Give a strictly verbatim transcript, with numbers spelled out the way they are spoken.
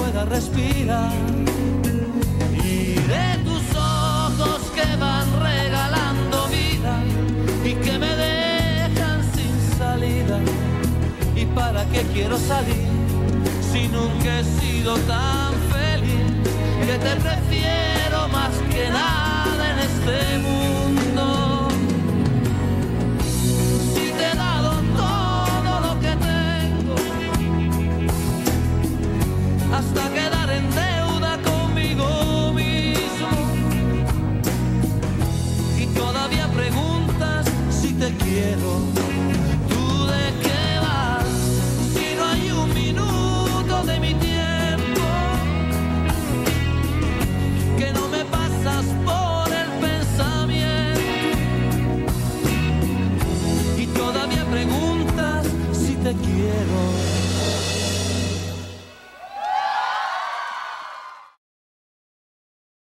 pueda respirar. Y de tus ojos que van regalando vida y que me dejan sin salida. ¿Y para qué quiero salir si nunca he sido tan feliz? Que te prefiero más que nada en este mundo. Si te he dado todo lo que tengo, hasta quedar en deuda conmigo mismo, y todavía preguntas si te quiero.